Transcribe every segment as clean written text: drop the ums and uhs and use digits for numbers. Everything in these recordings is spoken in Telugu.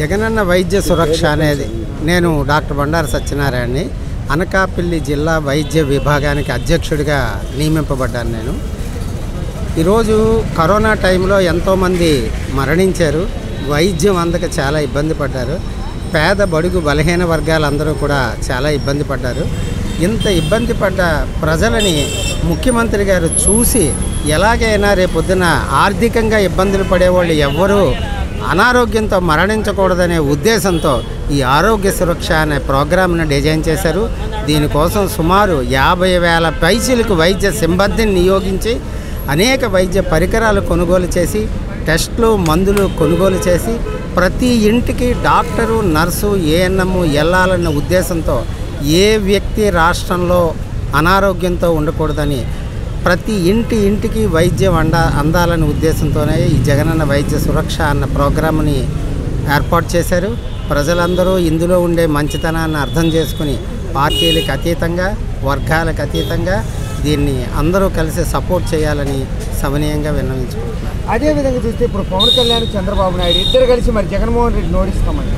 జగనన్న వైద్య సురక్ష అనేది నేను డాక్టర్ బండారు సత్యనారాయణని అనకాపల్లి జిల్లా వైద్య విభాగానికి అధ్యక్షుడిగా నియమింపబడ్డాను. నేను ఈరోజు కరోనా టైంలో ఎంతోమంది మరణించారు, వైద్యం అందక చాలా ఇబ్బంది పడ్డారు. పేద బడుగు బలహీన వర్గాలందరూ కూడా చాలా ఇబ్బంది పడ్డారు. ఇంత ఇబ్బంది పడ్డ ప్రజలని ముఖ్యమంత్రి గారు చూసి ఎలాగైనా రేపొద్దున ఆర్థికంగా ఇబ్బందులు పడేవాళ్ళు ఎవ్వరూ అనారోగ్యంతో మరణించకూడదనే ఉద్దేశంతో ఈ ఆరోగ్య సురక్ష అనే ప్రోగ్రామ్ను డిజైన్ చేశారు. దీనికోసం సుమారు 50,000 పైసలకు వైద్య సిబ్బందిని నియోగించి అనేక వైద్య పరికరాలు కొనుగోలు చేసి టెస్టులు మందులు కొనుగోలు చేసి ప్రతి ఇంటికి డాక్టరు నర్సు ఏఎన్ఎం వెళ్ళాలన్న ఉద్దేశంతో ఏ వ్యక్తి రాష్ట్రంలో అనారోగ్యంతో ఉండకూడదని ప్రతి ఇంటికి వైద్యం అందాలనే ఉద్దేశంతోనే ఈ జగనన్న వైద్య సురక్ష అన్న ప్రోగ్రామ్ని ఏర్పాటు చేశారు. ప్రజలందరూ ఇందులో ఉండే మంచితనాన్ని అర్థం చేసుకుని పార్టీలకు అతీతంగా వర్గాలకు అతీతంగా దీన్ని అందరూ కలిసి సపోర్ట్ చేయాలని సవినయంగా విన్నవించుకుంటున్నారు. అదేవిధంగా చూస్తే ఇప్పుడు పవన్ కళ్యాణ్ చంద్రబాబు నాయుడు ఇద్దరు కలిసి మరి జగన్మోహన్ రెడ్డి ఓడిస్తామంటారు.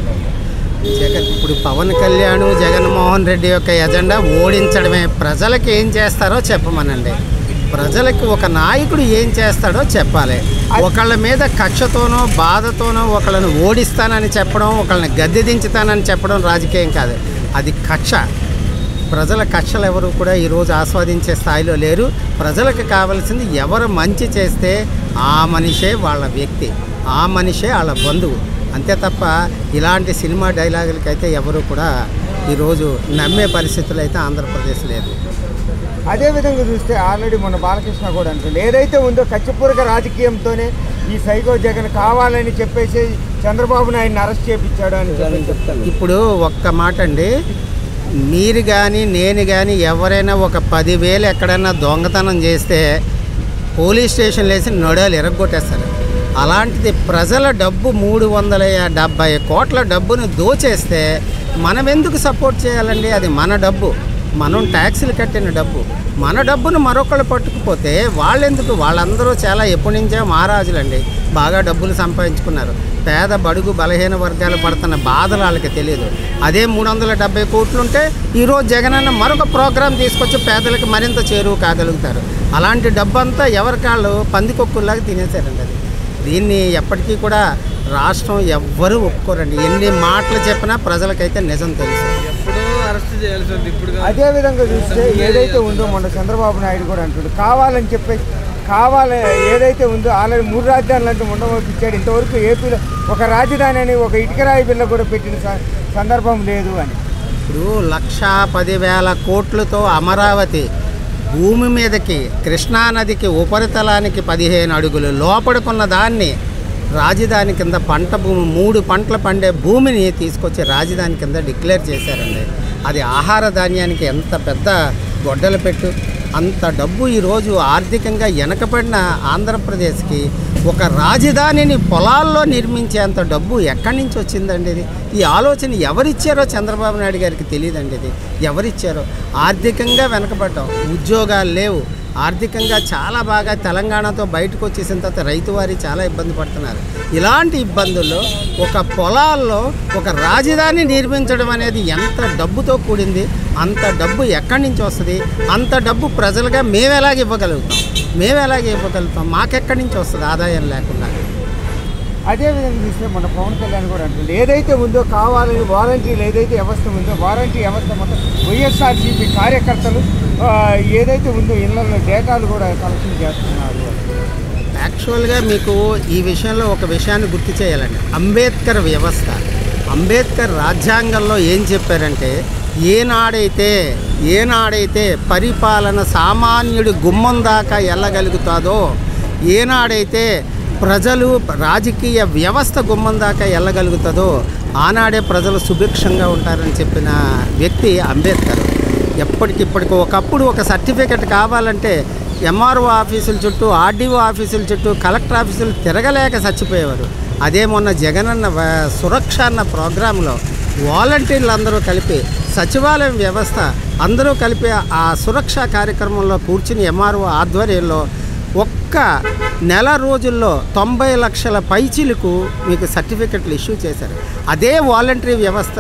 ఇప్పుడు పవన్ కళ్యాణ్ జగన్మోహన్ రెడ్డి యొక్క ఎజెండా ఓడించడమే. ప్రజలకు ఏం చేస్తారో చెప్పమనండి. ప్రజలకు ఒక నాయకుడు ఏం చేస్తాడో చెప్పాలి. ఒకళ్ళ మీద కక్షతోనో బాధతోనో ఒకళ్ళని ఓడిస్తానని చెప్పడం, ఒకళ్ళని గద్దె దించుతానని చెప్పడం రాజకీయం కాదు, అది కక్ష. ప్రజల కక్షలు ఎవరు కూడా ఈరోజు ఆస్వాదించే స్థాయిలో లేరు. ప్రజలకు కావాల్సింది ఎవరు మంచి చేస్తే ఆ మనిషే వాళ్ళ వ్యక్తి, ఆ మనిషే వాళ్ళ బంధువు. అంతే తప్ప ఇలాంటి సినిమా డైలాగులకైతే ఎవరు కూడా ఈరోజు నమ్మే పరిస్థితులు అయితే ఆంధ్రప్రదేశ్ లేదు. అదేవిధంగా చూస్తే ఆల్రెడీ మొన్న బాలకృష్ణ కూడా అంటుంది, ఏదైతే ఉందో కచ్చిపూరక రాజకీయంతోనే ఈ సైకో జగన్ కావాలని చెప్పేసి చంద్రబాబు నాయుడిని అరెస్ట్ చేయించాడు అని చెప్తాను. ఇప్పుడు ఒక్క మాట అండి, మీరు కానీ నేను కానీ ఎవరైనా ఒక 10,000 ఎక్కడైనా దొంగతనం చేస్తే పోలీస్ స్టేషన్లు వేసి నొడాలు ఎరగొట్టేస్తారు. అలాంటిది ప్రజల డబ్బు 370 కోట్ల డబ్బును దోచేస్తే మనం ఎందుకు సపోర్ట్ చేయాలండి? అది మన డబ్బు, మనం ట్యాక్సులు కట్టిన డబ్బు. మన డబ్బును మరొకళ్ళు పట్టుకుపోతే వాళ్ళెందుకు? వాళ్ళందరూ చాలా ఎప్పటి నుంచే మహారాజులండి, బాగా డబ్బులు సంపాదించుకున్నారు. పేద బడుగు బలహీన వర్గాలు పడుతున్న బాధలు వాళ్ళకి తెలియదు. అదే 370 కోట్లుంటే ఈరోజు జగనన్న మరొక ప్రోగ్రాం తీసుకొచ్చి పేదలకు మరింత చేరువు కాగలుగుతారు. అలాంటి డబ్బు అంతా ఎవరికాళ్ళు పందికొక్కుల్లాగా తినేశారండి. అది దీన్ని ఎప్పటికీ కూడా రాష్ట్రం ఎవ్వరూ ఒప్పుకోరండి. ఎన్ని మాటలు చెప్పినా ప్రజలకైతే నిజం తెలుసు. అదేవిధంగా చూస్తే ఏదైతే ఉందో మొన్న చంద్రబాబు నాయుడు కూడా అంటాడు, కావాలని చెప్పేసి ఏదైతే ఉందో ఆల్రెడీ 3 రాజధానులు అంటే ఉండవచ్చాడు. ఇంతవరకు ఏపీలో ఒక రాజధాని అని ఒక ఇటుకరాయి బిల్ల కూడా పెట్టిన సందర్భం లేదు అని. ఇప్పుడు 1,10,000 కోట్లతో అమరావతి భూమి మీదకి కృష్ణానదికి ఉపరితలానికి 15 అడుగులు లోపడుకున్న దాన్ని రాజధాని కింద పంట భూమి 3 పంటలు పండే భూమిని తీసుకొచ్చి రాజధాని కింద డిక్లేర్ చేశారండి. అది ఆహార ధాన్యానికి ఎంత పెద్ద గొడ్డలు పెట్టు. అంత డబ్బు ఈరోజు ఆర్థికంగా వెనకబడిన ఆంధ్రప్రదేశ్కి ఒక రాజధానిని పొలాల్లో నిర్మించేంత డబ్బు ఎక్కడి నుంచి వచ్చిందండి? ఇది ఈ ఆలోచన ఎవరిచ్చారో చంద్రబాబు నాయుడు గారికి తెలియదండి. ఇది ఎవరిచ్చారో? ఆర్థికంగా వెనకబడ్డాం, ఉద్యోగాలు లేవు, ఆర్థికంగా చాలా బాగా తెలంగాణతో బయటకు వచ్చేసిన తర్వాత రైతువారి చాలా ఇబ్బంది పడుతున్నారు. ఇలాంటి ఇబ్బందుల్లో ఒక పొలాల్లో ఒక రాజధాని నిర్మించడం అనేది ఎంత డబ్బుతో కూడింది? అంత డబ్బు ఎక్కడి నుంచి వస్తుంది? అంత డబ్బు ప్రజలుగా మేము ఎలాగ ఇవ్వగలుగుతాం? మాకెక్కడి నుంచి వస్తుంది ఆదాయం లేకుండా? అదేవిధంగా చూస్తే మన పవన్ కళ్యాణ్ కూడా అంటుంది, ఏదైతే ఉందో కావాలని వాలంటీర్లు ఏదైతే వ్యవస్థ ఉందో వాలంటీ వ్యవస్థ మొత్తం వైఎస్ఆర్సీపీ కార్యకర్తలు ఏదైతే ఉందో ఇళ్లలో డేటాలు కూడా కలెక్షన్ చేస్తున్నారు. యాక్చువల్గా మీకు ఈ విషయంలో ఒక విషయాన్ని గుర్తు చేయాలండి. అంబేద్కర్ వ్యవస్థ, అంబేద్కర్ రాజ్యాంగంలో ఏం చెప్పారంటే, ఏనాడైతే పరిపాలన సామాన్యుడి గుమ్మం దాకా వెళ్ళగలుగుతుందో, ఏనాడైతే ప్రజలు రాజకీయ వ్యవస్థ గుమ్మం దాకా వెళ్ళగలుగుతుందో ఆనాడే ప్రజలు సుభిక్షంగా ఉంటారని చెప్పిన వ్యక్తి అంబేద్కర్. ఎప్పటికిప్పటికి ఒకప్పుడు ఒక సర్టిఫికెట్ కావాలంటే ఎంఆర్ఓ ఆఫీసుల చుట్టూ, ఆర్డీఓ ఆఫీసుల చుట్టూ, కలెక్టర్ ఆఫీసులు తిరగలేక చచ్చిపోయేవారు. అదే మొన్న జగనన్న సురక్ష అన్న ప్రోగ్రాంలో వాలంటీర్లు అందరూ కలిపి సచివాలయం వ్యవస్థ అందరూ కలిపి ఆ సురక్ష కార్యక్రమంలో కూర్చుని ఎంఆర్ఓ ఆధ్వర్యంలో ఒక్క నెల రోజుల్లో 90 లక్షల పైచీలకు మీకు సర్టిఫికెట్లు ఇష్యూ చేశారు. అదే వాలంటరీ వ్యవస్థ,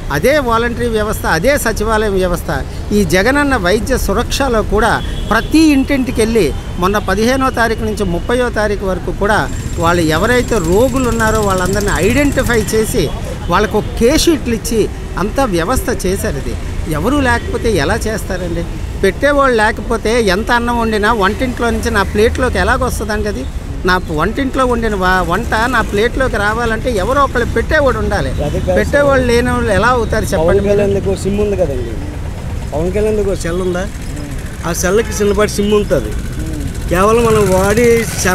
అదే సచివాలయం వ్యవస్థ ఈ జగనన్న వైద్య సురక్షలో కూడా ప్రతి ఇంటింటికి వెళ్ళి మొన్న 15వ తారీఖు నుంచి 30వ తారీఖు వరకు కూడా వాళ్ళు ఎవరైతే రోగులు ఉన్నారో వాళ్ళందరినీ ఐడెంటిఫై చేసి వాళ్ళకు ఒక కేషీట్లు ఇచ్చి అంతా వ్యవస్థ చేశారు. ఇది ఎవరు లేకపోతే ఎలా చేస్తారండి? పెట్టేవాళ్ళు లేకపోతే ఎంత అన్నం వండినా వంటింట్లో నుంచి నా ప్లేట్లోకి ఎలాగొస్తుందండి? అది నా వంటింట్లో వండిన వంట నా ప్లేట్లోకి రావాలంటే ఎవరో ఒకళ్ళు పెట్టేవాడు ఉండాలి. పెట్టేవాళ్ళు లేని వాళ్ళు ఎలా అవుతారు చెప్పండి? సిమ్ ఉంది కదండి, పవన్ కళ్యాణ్ సెల్ ఉందా? ఆ సెల్కి చిన్నపాటి సిమ్ ఉంటుంది. కేవలం మనం వాడి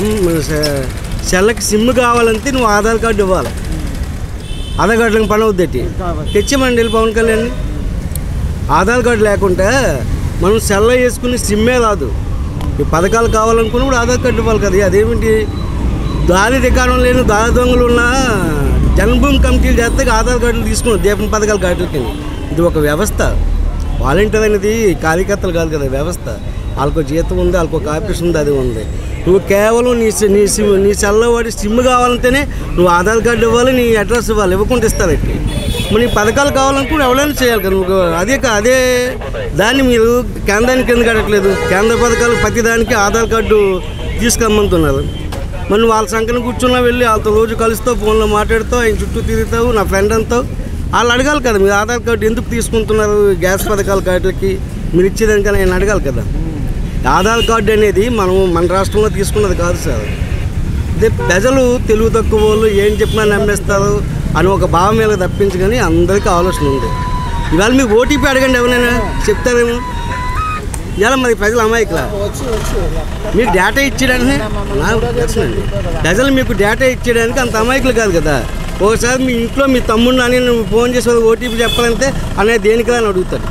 సెల్కి సిమ్ కావాలంటే నువ్వు ఆధార్ కార్డు ఇవ్వాలి. ఆధార్ కార్డులకు పని అవుద్ది. తెచ్చామండి పవన్ కళ్యాణ్. ఆధార్ కార్డు లేకుంటే మనం సెల్ వేసుకుని సిమ్మే రాదు. ఈ పథకాలు కావాలనుకున్నప్పుడు ఆధార్ కార్డు ఇవ్వాలి కదా. అదేమిటి దారి రికార్డం లేని దారి దొంగలు ఉన్న జన్మభూమి కమిటీలు చేస్తే ఆధార్ కార్డులు తీసుకున్నాం దీపం పథకాల కార్డులకి. ఇది ఒక వ్యవస్థ. వాలంటీర్ అనేది కార్యకర్తలు కాదు కదా, వ్యవస్థ. వాళ్ళకు జీతం ఉంది, వాళ్ళకు ఒక ఆఫీస్ ఉంది, అది ఉంది. నువ్వు కేవలం నీ సెల్లో వాడి సిమ్ కావాలంటేనే నువ్వు ఆధార్ కార్డు ఇవ్వాలి, నీ అడ్రస్ ఇవ్వాలి. ఇవ్వకుండా ఇస్తారండి. మరి పథకాలు కావాలనుకుంటే ఎవరైనా చేయాలి కదా. నువ్వు అదే దాన్ని మీరు కేంద్రానికి ఎందుకు అడగట్లేదు? కేంద్ర పథకాలు ప్రతి దానికి ఆధార్ కార్డు తీసుకురమ్మంటున్నారు. మరి వాళ్ళ సంఖ్యను కూర్చున్నా వెళ్ళి వాళ్ళతో రోజు కలుస్తావు, ఫోన్లో మాట్లాడుతావు, ఆయన చుట్టూ తిరుగుతావు, నా ఫ్రెండ్ అంతావు. వాళ్ళు అడగాలి కదా మీరు ఆధార్ కార్డు ఎందుకు తీసుకుంటున్నారు గ్యాస్ పథకాల కార్డులకి, మీరు ఇచ్చేదానికని ఆయన అడగాలి కదా. ఆధార్ కార్డు అనేది మన రాష్ట్రంలో తీసుకున్నది కాదు సార్. అదే ప్రజలు తెలుగు తక్కువ వాళ్ళు ఏం చెప్పినా నమ్మేస్తారు అని ఒక భావం మీద తప్పించి కానీ అందరికీ ఆలోచన ఉంది. ఇవాళ మీకు ఓటీపీ అడగండి, ఎవరైనా చెప్తారేమో. ఇలా మరి ప్రజలు అమాయకులా? మీరు డేటా ఇచ్చేయడానికి నాకు తెలుసునండి. ప్రజలు మీకు డేటా ఇచ్చేయడానికి అంత అమాయకులు కాదు కదా. ఒకసారి మీ ఇంట్లో మీ తమ్ముడిని అని నువ్వు ఫోన్ చేసి ఓటీపీ చెప్పాలంటే అనేది దేనికిలా అని అడుగుతాడు.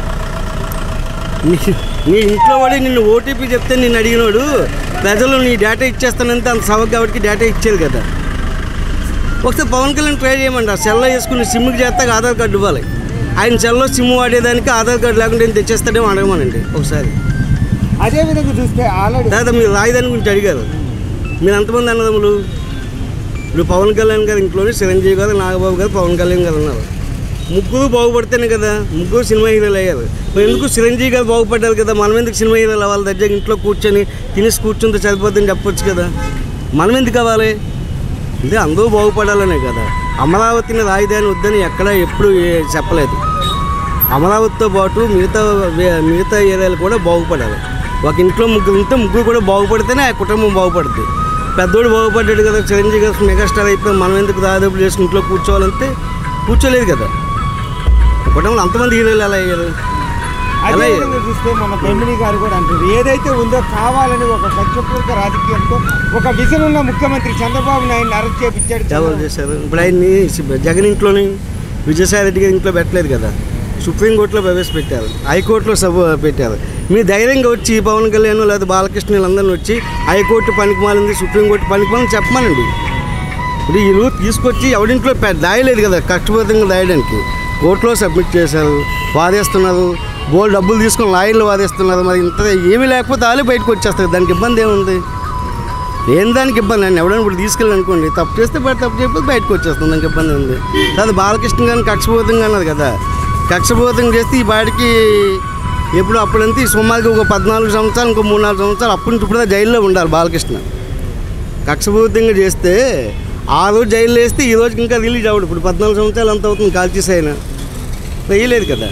నీ ఇంట్లో వాడి నిన్ను ఓటీపీ చెప్తే నిన్ను అడిగినోడు ప్రజలు నీ డేటా ఇచ్చేస్తానంటే అంత సవక్ కాబట్టి డేటా ఇచ్చేది కదా. ఒకసారి పవన్ కళ్యాణ్ ట్రై చేయమండి. ఆ సెల్లో వేసుకుని సిమ్కి చేస్తే ఆధార్ కార్డు ఇవ్వాలి. ఆయన సెల్లో సిమ్ వాడేదానికి ఆధార్ కార్డు లేకుండా ఏం తెచ్చేస్తాడేమో అడగమనండి ఒకసారి. అదేవిధంగా చూస్తే లేదా మీరు రాజధాని గురించి అడిగారు. మీరు ఎంతమంది అన్నదమ్ములు? ఇప్పుడు పవన్ కళ్యాణ్ గారు ఇంట్లోనే చిరంజీవి గారు, నాగబాబు గారు, పవన్ కళ్యాణ్ గారు ఉన్నారు. ముగ్గురు బాగుపడితేనే కదా ముగ్గురు సినిమా హీరోలు అయ్యారు. మరి ఎందుకు చిరంజీవి గారు బాగుపడ్డారు కదా, మనం ఎందుకు సినిమా హీరోలు అవ్వాలి? దగ్గర ఇంట్లో కూర్చొని తినేసి కూర్చుంటే సరిపోతుందని చెప్పొచ్చు కదా. మనం ఎందుకు కావాలి? అంటే అందరూ బాగుపడాలనే కదా. అమరావతిని రాజధాని వద్దని ఎప్పుడు చెప్పలేదు. అమరావతితో పాటు మిగతా ఏరియాలు కూడా బాగుపడాలి. ఒక ఇంట్లో ముగ్గురు ఉంటే ముగ్గురు కూడా బాగుపడితేనే ఆ కుటుంబం బాగుపడుతుంది. పెద్దోడు బాగుపడ్డాడు కదా, చిరంజీవి గారు మెగాస్టార్ అయిపోయి మనం ఎందుకు దాదాపు చేసుకుని ఇంట్లో కూర్చోవాలంటే కూర్చోలేదు కదా. కుటుంబంలో అంతమంది హీరోలు ఎలా అయ్యారు? అలా చూస్తే మన బెంబిని గారు కూడా అంటారు, ఏదైతే ఉందో కావాలని ఒక కక్షపూరిత రాజకీయంతో ఒక విజన్ ఉన్న ముఖ్యమంత్రి చంద్రబాబు నాయుడు అరెస్ట్ చేయించాడు. ఎవరు చేశారు? ఇప్పుడు ఆయన్ని జగన్ ఇంట్లోని విజయసాయి రెడ్డి గారి ఇంట్లో పెట్టలేదు కదా, సుప్రీంకోర్టులో ప్రవేశపెట్టారు, హైకోర్టులో సభ పెట్టారు. మీరు ధైర్యంగా వచ్చి పవన్ కళ్యాణ్ లేదా బాలకృష్ణ వీళ్ళందరినీ వచ్చి హైకోర్టు పనికి మాలింది, సుప్రీంకోర్టు పనికి మాలింది చెప్పమానండి. ఇప్పుడు వీళ్ళు తీసుకొచ్చి ఎవరింట్లో దాయలేదు కదా, కష్టపూరితంగా దాయడానికి కోర్టులో సబ్మిట్ చేశారు, వాదేస్తున్నారు, బోల్ డబ్బులు తీసుకొని లాయర్లు వాదేస్తున్నారు. మరి ఇంత ఏమీ లేకపోతే వాళ్ళే బయటకు వచ్చేస్తారు. దానికి ఇబ్బంది ఏముంది? ఏం దానికి ఇబ్బంది అండి? ఎవడైనా ఇప్పుడు తీసుకెళ్ళి అనుకోండి, తప్పు చేస్తే తప్పు చేయకపోతే బయటకు వచ్చేస్తుంది, దానికి ఇబ్బంది ఉంది. అది బాలకృష్ణ గారిని కక్షపూరితంగా అన్నారు కదా, కక్షపూరితంగా చేస్తే ఈ బాడికి ఎప్పుడు అప్పుడంతే సుమారుగా ఒక 14 సంవత్సరాలు, ఇంకో 3-4 సంవత్సరాలు అప్పటి నుంచి ఇప్పుడు జైల్లో ఉండాలి బాలకృష్ణ. కక్షపూరితంగా చేస్తే ఆ రోజు జైల్లో వేస్తే ఈ రోజుకి ఇంకా రిలీజ్ అవ్వడు. ఇప్పుడు 14 సంవత్సరాలు అంత అవుతుంది కాల్చేసి అయినా వేయలేదు కదా.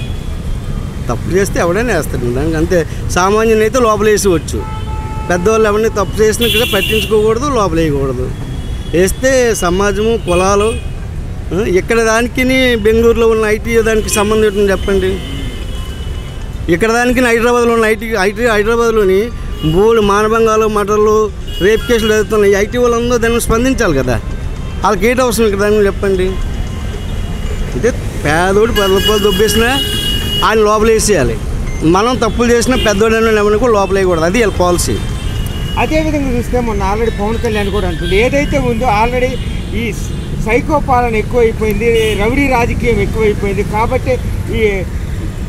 తప్పు చేస్తే ఎవడైనా వేస్తాడు, దానికి అంతే. సామాన్యుని అయితే లోపల వేసేవచ్చు, పెద్దవాళ్ళు ఎవరిని తప్పు చేసినా కూడా పట్టించుకోకూడదు, లోపల వేయకూడదు. వేస్తే సమాజము, కులాలు ఇక్కడ దానికి బెంగళూరులో ఉన్న ఐటీ దానికి సంబంధం ఏంటని చెప్పండి. ఇక్కడ దానికి హైదరాబాద్లో ఉన్న హైదరాబాద్లోని బోల్డ్ మానభంగాలు, మటర్లు, రేప్ కేసులు జరుగుతున్నాయి. ఐటీ వాళ్ళందరూ దాన్ని స్పందించాలి కదా. వాళ్ళకి ఏంటి అవసరం ఇక్కడ దాన్ని చెప్పండి. అంటే పేదోడు 10 రూపాయలు దొబ్బేసినా ఆయన లోపల వేసేయాలి, మనం తప్పులు చేసినా పెద్దోడైనా ఎవరిని కూడా లోపల వేయకూడదు. అది వాళ్ళ పాలసీ. అదేవిధంగా చూస్తే మొన్న ఆల్రెడీ పవన్ కళ్యాణ్ కూడా అంటుంది, ఏదైతే ఉందో ఆల్రెడీ ఈ సైకో పాలన ఎక్కువైపోయింది, రౌడీ రాజకీయం ఎక్కువైపోయింది. కాబట్టి ఈ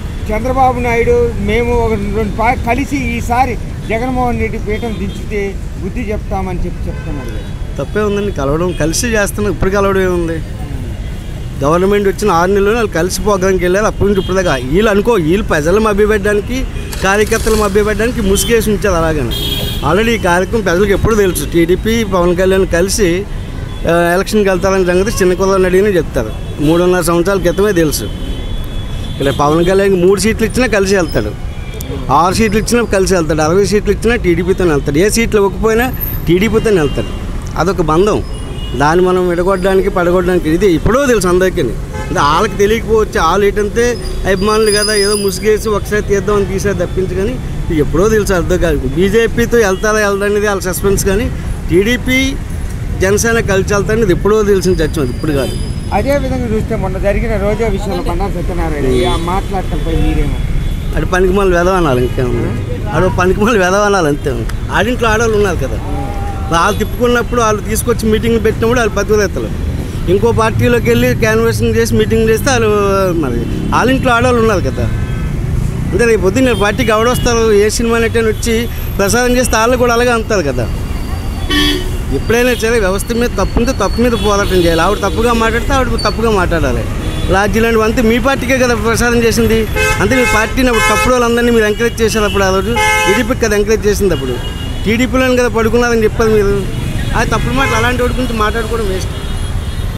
చంద్రబాబు నాయుడు మేము ఒక 2 కలిసి ఈసారి జగన్మోహన్ రెడ్డి పీఠం దించితే బుద్ధి చెప్తామని చెప్తున్నారు. తప్పే ఉందండి, కలవడం కలిసి చేస్తున్నాం. ఇప్పుడు కలవడం ఏముంది? గవర్నమెంట్ వచ్చిన 6 నెలలు వాళ్ళు కలిసి ప్రోగ్రాంకి వెళ్ళారు. అప్పటి నుంచి ఇప్పుడు దాకా వీళ్ళు ప్రజలు మభ్యపెట్టడానికి, కార్యకర్తలు మభ్యపెట్టడానికి ముసుగేసి ఉంచారు. అలాగని ఆల్రెడీ ఈ కార్యక్రమం ప్రజలకు ఎప్పుడు తెలుసు. టీడీపీ పవన్ కళ్యాణ్ కలిసి ఎలక్షన్కి వెళ్తారనే సంగతి చిన్న కుదరని అడిగినా చెప్తారు. 3.5 సంవత్సరాల క్రితమే తెలుసు. ఇక్కడ పవన్ కళ్యాణ్కి 3 సీట్లు ఇచ్చినా కలిసి వెళ్తాడు, 6 సీట్లు ఇచ్చినా కలిసి వెళ్తాడు, 60 సీట్లు ఇచ్చినా టీడీపీతోనే వెళ్తాడు, ఏ సీట్లు ఇవ్వకపోయినా టీడీపీతోనే వెళ్తాడు. అదొక బంధం. దాన్ని మనం విడగొట్టడానికి పడగొట్టడానికి ఇది ఎప్పుడో తెలుసు అందరికీ. అంటే వాళ్ళకి తెలియకపోవచ్చు, వాళ్ళు ఏంటంటే అభిమానులు కదా, ఏదో ముసుగేసి ఒకసారి తీద్దామని తీసారి తప్పించి, కానీ ఎప్పుడో తెలుసు అర్థం కాదు. బీజేపీతో వెళ్తారనేది వాళ్ళ సస్పెన్స్, కానీ టీడీపీ జనసేన కలిసి వెళ్తారనేది ఎప్పుడో తెలిసిన చర్చ, అది ఇప్పుడు కాదు. అదే విధంగా చూస్తే మొన్న జరిగిన రోజా విషయంలో బండారు సత్యనారాయణ మాట్లాడటంపై మీరేమో అది పనికిమాలు వెదవనాలి, ఇంకేమన్నా ఆడ పనికిమాలు వెదవనాలి అంతే. ఆడింట్లో ఆడవాళ్ళు ఉన్నారు కదా, వాళ్ళు తిప్పుకున్నప్పుడు వాళ్ళు తీసుకొచ్చి మీటింగ్లు పెట్టినప్పుడు వాళ్ళు పతివేత్తలు. ఇంకో పార్టీలోకి వెళ్ళి క్యాన్వాసింగ్ చేసి మీటింగ్ చేస్తే వాళ్ళు మరి వాళ్ళ ఇంట్లో ఆడవాళ్ళు ఉన్నారు కదా. అంటే రేపు పొద్దున్న పార్టీకి ఎవడొస్తారు, ఏ సినిమా నెట్టని వచ్చి ప్రసారం చేస్తే వాళ్ళు కూడా అలాగే అంటారు కదా. ఎప్పుడైనా సరే వ్యవస్థ మీద తప్పు ఉంటే తప్పు మీద పోరాటం చేయాలి. ఆవిడ తప్పుగా మాట్లాడితే ఆవిడ తప్పుగా మాట్లాడాలి. లాడ్జీలాంటి అంతే మీ పార్టీకే కదా ప్రసారం చేసింది. అంతే మీ పార్టీని అప్పుడు తప్పుడు వాళ్ళందరినీ మీరు ఎంకరేజ్ చేశారు. అప్పుడు ఆ రోజు టీడీపీకి కదా ఎంకరేజ్ చేసింది. అప్పుడు టీడీపీలోని కదా పడుకున్నారని చెప్పారు మీరు. అది తప్పుడు మాటలు అలాంటి వాడి గురించి మాట్లాడుకోవడం వేస్ట్.